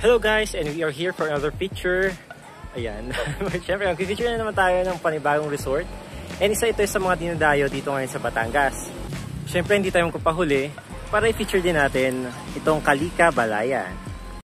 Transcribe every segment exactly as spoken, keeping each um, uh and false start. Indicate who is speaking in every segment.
Speaker 1: Hello guys, and we are here for another picture. Ayan. Siyempre, mag-picture na naman tayo ng panibagong resort. And isa ito sa mga dinadayo dito ngayon sa Batangas. Siyempre, hindi tayo magpapahuli para i-feature din natin itong Kalika Balayan.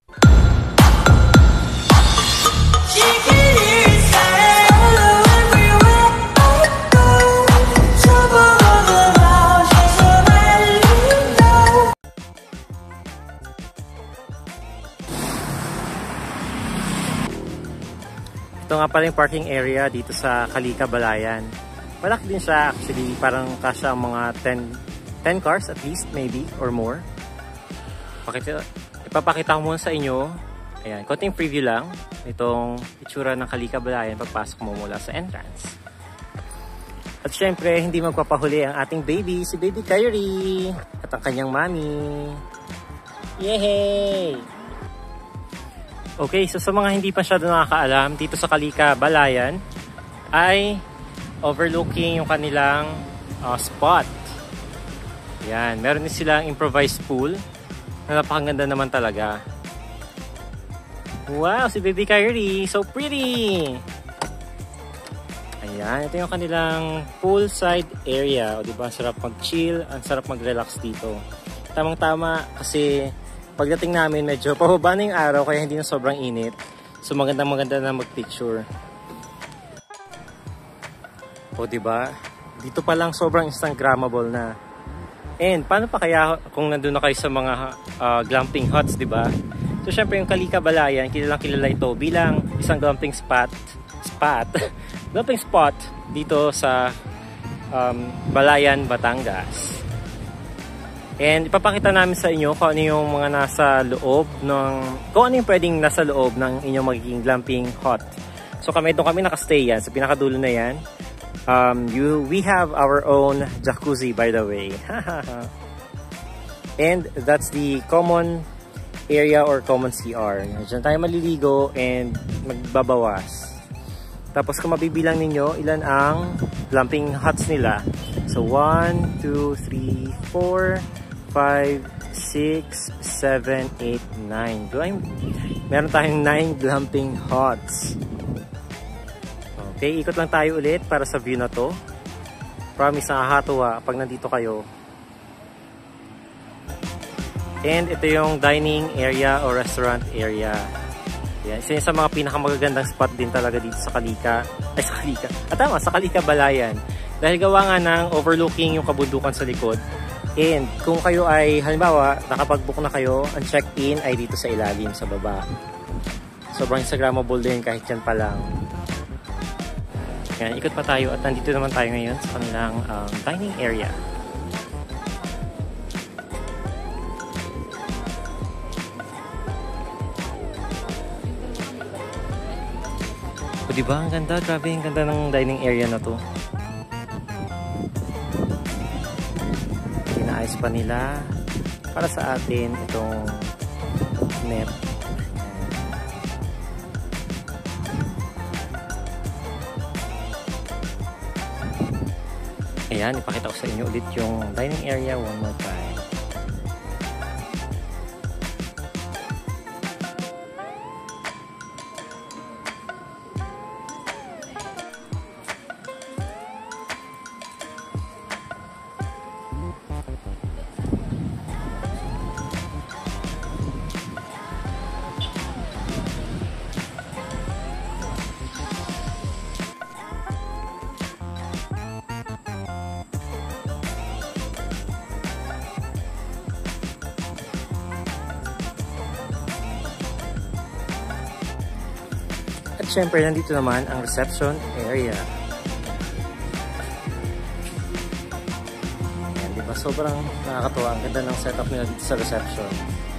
Speaker 1: Ito nga pala yung parking area dito sa Kalika Balayan. Malaki din siya actually, parang kasya ang mga ten cars at least, maybe, or more. Pakita, ipapakita ko muna sa inyo. Ayan, konting preview lang. Itong itsura ng Kalika Balayan pagpasok mo mula sa entrance. At syempre, hindi magpapahuli ang ating baby, si Baby Kyrie. At ang kanyang mommy. Yehey! Okay, so sa mga hindi pa siya nakakaalam, dito sa Kalika Balayan ay overlooking yung kanilang uh, spot. Yan, meron din silang improvised pool na napakaganda naman talaga. Wow, si Baby Kyrie, so pretty! Ayan, ito yung kanilang poolside area. O diba, ang sarap mag-chill, ang sarap mag-relax dito. Tamang-tama kasi pagdating namin medyo pababa na yung araw kaya hindi na sobrang init. So magandang maganda na mag-picture. O diba? Dito pa lang sobrang instagrammable na. And paano pa kaya kung nandun na kayo sa mga uh, glamping huts, diba? So syempre yung Kalika Balayan, kilalang kilala ito bilang isang glamping spot. Spot? glamping spot dito sa um, Balayan, Batangas. And ipapakita namin sa inyo kung ano yung mga nasa loob ng, kung ano yung pwedeng nasa loob ng inyong magiging glamping hut. So kami doon kami nakastay yan, sa pinakadulo na yan. Um, you, we have our own jacuzzi, by the way. And that's the common area or common C R. Diyan tayo maliligo and magbabawas. Tapos kung mabibilang ninyo, ilan ang glamping huts nila. So one, two, three, four, five, six, seven, eight, nine. Meron tayong nine glamping huts. Okay, ikot lang tayo ulit para sa view na to. Promise, nakakatuwa pag nandito kayo. And ito yung dining area or restaurant area. Yan, isa sa mga pinakamagagandang spot din talaga dito sa Kalika. Ay, sa Kalika. At tama, sa Kalika Balayan. Dahil gawa nga ng overlooking yung kabundukan sa likod. And kung kayo ay, halimbawa, nakapag-book na kayo, ang check-in ay dito sa ilalim, sa baba. Sobrang instagrammable din kahit yan pa lang. Yan, ikot pa tayo at nandito naman tayo ngayon sa kanilang um, dining area. O diba, ang ganda, grabe, ang ganda ng dining area na to. Ayos pa nila para sa atin itong net. Ayan, ipakita ko sa inyo ulit yung dining area one more time. At syempre, nandito naman ang reception area. Ayan, diba? Sobrang nakakatuwa. Ang ganda ng setup nila dito sa reception.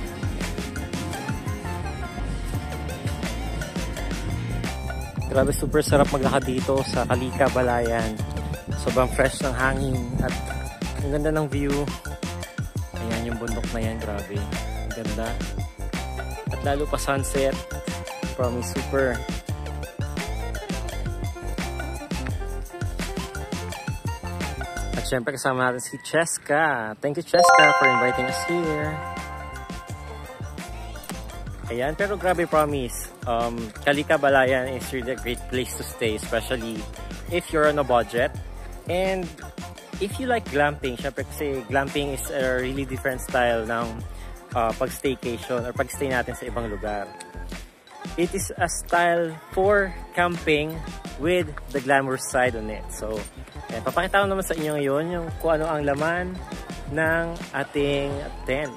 Speaker 1: Grabe, super sarap maglakad dito sa Kalika Balayan. Sobrang fresh ng hangin at ang ganda ng view. Ayan yung bundok na yan, grabe. Ang ganda. At lalo pa sunset. Promise, super. At syempre kasama natin si Cheska. Thank you, Cheska, for inviting us here. Ayan, pero grabe promise, um, Kalika Balayan is really a great place to stay, especially if you're on a budget. And if you like glamping, syempre kasi glamping is a really different style ng uh, pag-staycation or pag-stay natin sa ibang lugar. It is a style for camping with the glamorous side on it. So, ayan, papakita ko naman sa inyo ngayon yung kung ano ang laman ng ating tent.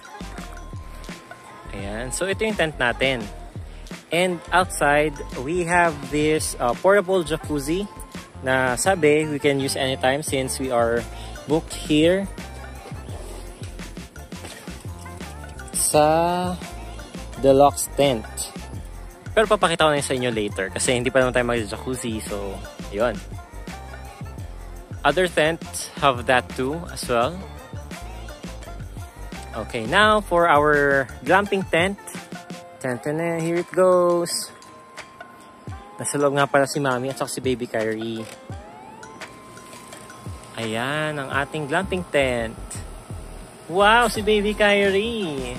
Speaker 1: Ayan. So, ito yung tent natin. And outside, we have this uh, portable jacuzzi na sabi we can use anytime since we are booked here sa Deluxe Tent. Pero papakita ko na sa inyo later kasi hindi pa naman tayo mag-jacuzzi. So, yun. Other tents have that too as well. Okay, now for our glamping tent. Tent na, here it goes. Nasa loob nga pala si Mami at saka si Baby Kyrie. Ayan, ang ating glamping tent. Wow, si Baby Kyrie!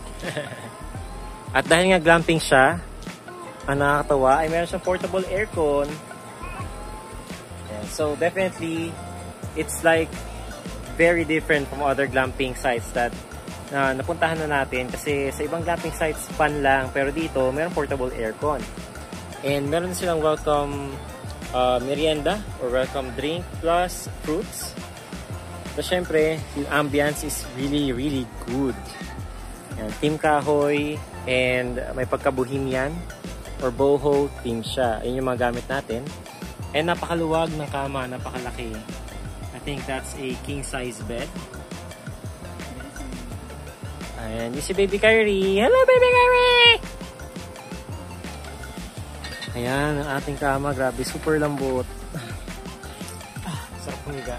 Speaker 1: At dahil nga glamping siya, ang nakakatawa ay meron siyang portable aircon. Ayan, so definitely, it's like very different from other glamping sites that na napuntahan na natin kasi sa ibang glamping sites fan lang, pero dito meron portable aircon. And meron silang welcome uh, merienda or welcome drink plus fruits. So syempre, yung ambience is really really good. Yan, team kahoy and may pagka-bohemian or boho team siya. Ayun yung mga gamit natin. And napakaluwag ng kama, napakalaki. I think that's a king size bed. Ayan, yung si Baby Kyrie. Hello, Baby Kyrie! Ayan, ang ating kama. Grabe, super lambot. Ah, sarap pumiga.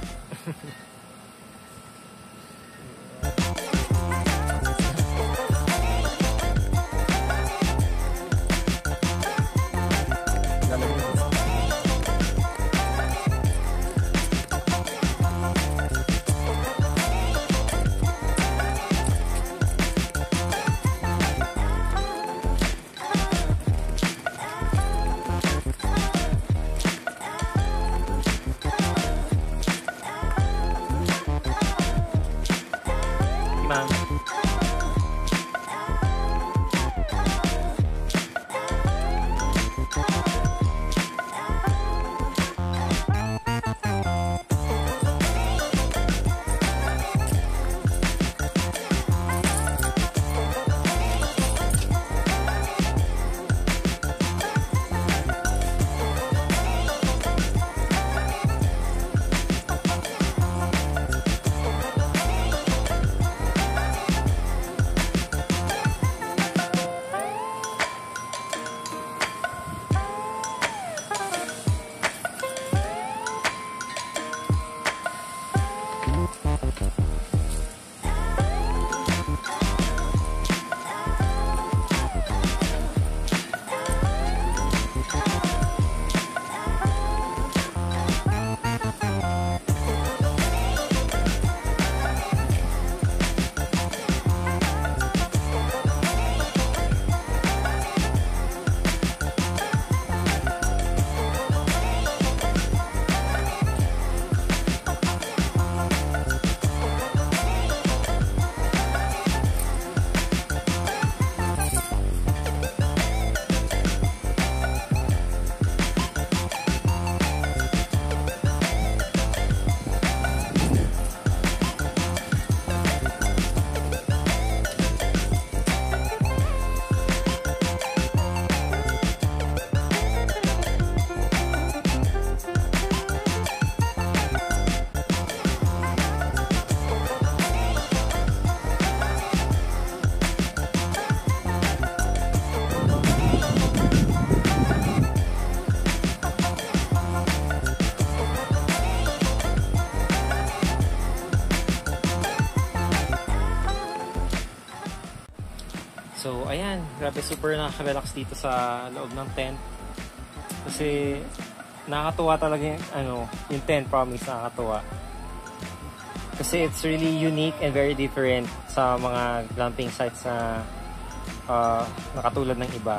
Speaker 1: So, ayan. Grabe, super nakaka-relax dito sa loob ng tent. Kasi, nakakatuwa talaga yung, ano, yung tent, promise, nakakatuwa. Kasi it's really unique and very different sa mga glamping sites na uh, nakatulad ng iba.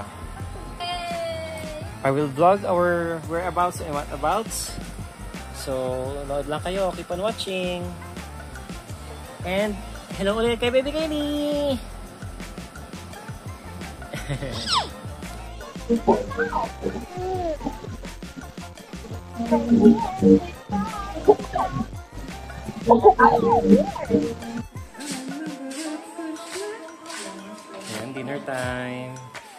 Speaker 1: I will vlog our whereabouts and whatabouts. So, load lang kayo. Keep on watching. And, hello ulit kay Baby Kenny! Ayan, dinner time.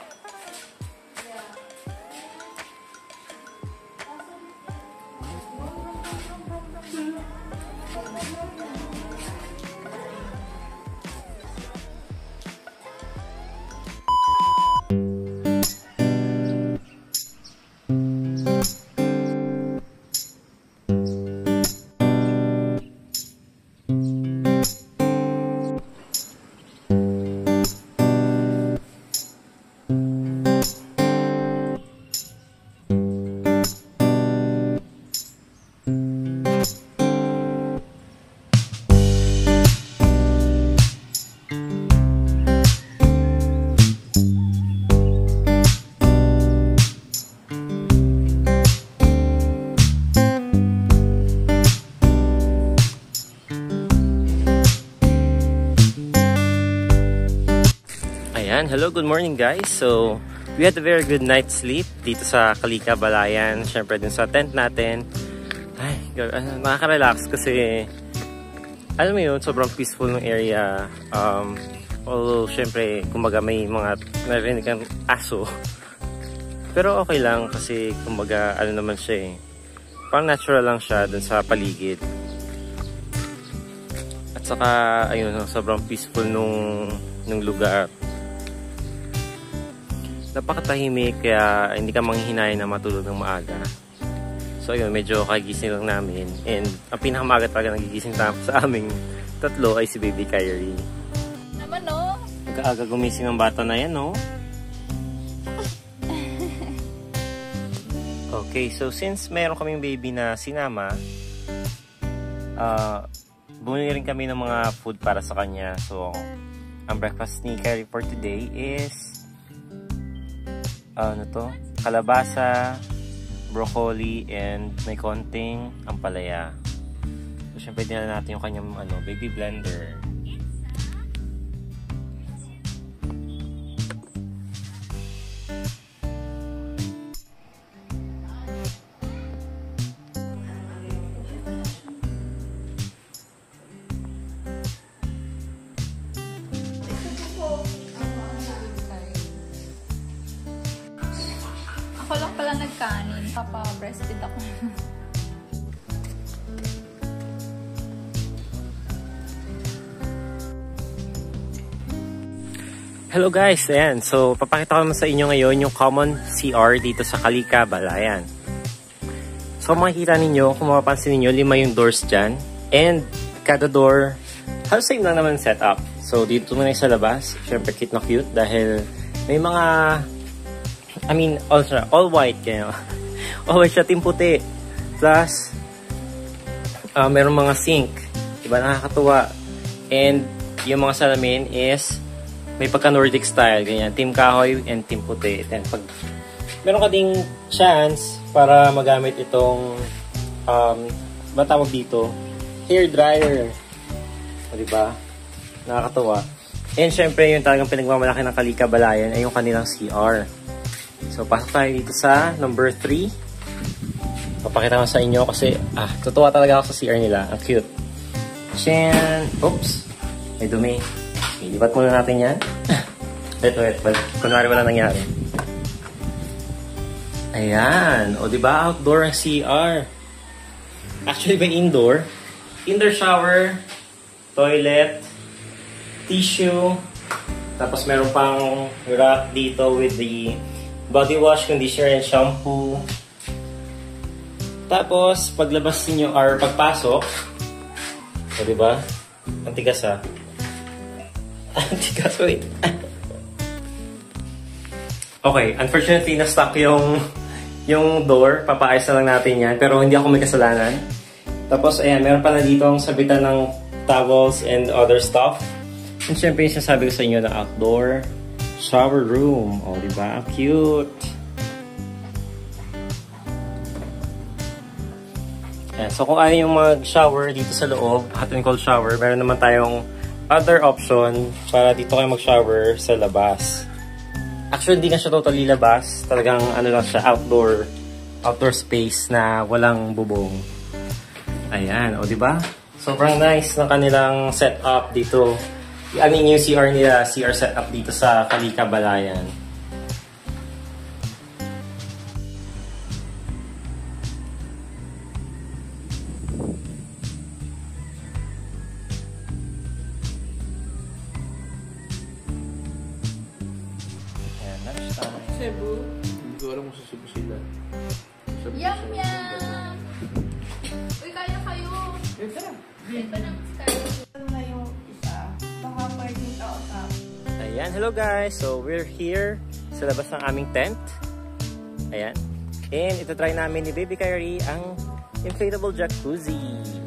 Speaker 1: Ayan, hello, good morning guys. So, we had a very good night's sleep dito sa Kalika Balayan. Siyempre din sa tent natin. Ay, uh, nakaka-relax kasi alam mo yun, sobrang peaceful ng area. Um, although, siyempre, kumbaga may mga narinig kang aso. Pero okay lang kasi kumbaga ano naman siya eh. Parang natural lang siya dun sa paligid. At saka, ayun, sobrang peaceful nung, nung lugar. Napakatahimik kaya hindi ka manghihinayang na matulog ng maaga. So ayun, medyo kagising lang namin. And ang pinakamaga talaga nagigising sa aming tatlo ay si Baby Kyrie.
Speaker 2: Naman no?
Speaker 1: Nag-aaga gumising ang bata na yan, no? Okay, so since mayroon kaming baby na sinama, uh, bumili rin kami ng mga food para sa kanya. So ang breakfast ni Kyrie for today is Uh, ano to? Kalabasa, broccoli, and may konting ampalaya. So, syempre, dinala natin yung kanyang ano, baby blender.
Speaker 2: Ako lang pala nagkanin. Papa-breastfeed ako.
Speaker 1: Hello guys! Ayan. So, papakita ko naman sa inyo ngayon yung common C R dito sa Kalika Balayan. So, makikita ninyo, kung mapapansin ninyo, lima yung doors dyan. And, kada door, halos same lang naman setup. So, dito muna sa labas. Siyempre, cute na cute dahil may mga I mean, all, all white kaya. All white siya, team puti. Plus, uh, merong mga sink. Diba, nakakatuwa. And, yung mga salamin is may pagka-Nordic style. Ganyan, team kahoy and team puti. Then, pag meron ka ding chance para magamit itong um, ba tawag dito? Hair dryer. O, diba? Nakakatuwa. And, syempre, yung talagang pinagmamalaki ng Kalika Balayan ay yung kanilang C R. So, pasok tayo dito sa number three. Papakita ko sa inyo kasi, ah, tutuwa talaga ako sa C R nila. Ang cute. Shan! Oops! May dumi. Ilipat muna natin yan. Wait, wait. Well, kunwari wala nangyari. Ayan. O, diba? Outdoor ang C R. Actually, may indoor. Indoor shower, toilet, tissue, tapos meron pang rack dito with the body wash, conditioner, and shampoo. Tapos, paglabas niyo or pagpasok, o diba? Ang tigas ha. Ang tigas, wait. Okay, unfortunately, na-stuck yung yung door. Papaayos na lang natin yan. Pero hindi ako may kasalanan. Tapos, ayan, meron pala dito ang sabitan ng towels and other stuff. And syempre, yung sasabi ko sa inyo na outdoor. shower room. O, diba? Ang cute. Ayan. So, kung ayaw yung mag-shower dito sa loob, hot and cold shower, meron naman tayong other option para dito kayo mag-shower sa labas. Actually, hindi na siya totally labas. Talagang ano lang siya, outdoor outdoor space na walang bubong. Ayan, o diba? Sobrang nice ng kanilang setup dito. I mean, yung C R nila, C R setup dito sa Kalika Balayan.
Speaker 3: Cebu. Hindi ko alam kung sa Cebu sila.
Speaker 2: Yum, yum! Uy, kaya kayo!
Speaker 3: Ito na.
Speaker 2: Ito na, kaya.
Speaker 4: Ito na yung isa. Baka pwedeng kausap.
Speaker 1: Ayan, hello guys! So, we're here sa labas ng aming tent. Ayan. And ito try namin ni Baby Kyrie ang inflatable jacuzzi.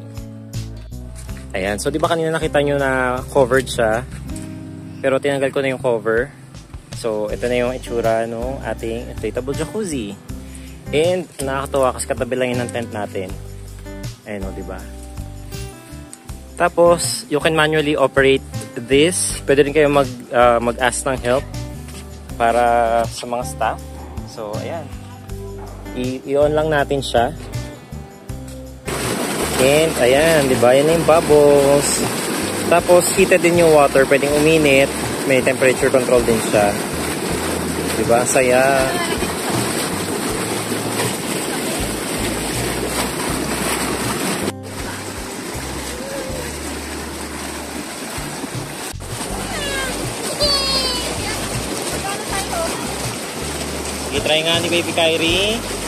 Speaker 1: Ayan, so di ba kanina nakita nyo na covered siya? Pero tinanggal ko na yung cover. So, ito na yung itsura ng ating inflatable jacuzzi. And, nakakatawa kasi katabi lang yun ng tent natin. Ayan o, diba? Tapos, you can manually operate this. Pwede rin kayo mag, uh, mag-ask ng help para sa mga staff. So, ayan. I-on lang natin siya. And, ayan, diba? Yan na yung bubbles. Tapos, heated din yung water. Pwedeng uminit. May temperature control din siya. Diba? Saya. I-try nga ni Baby Kyrie.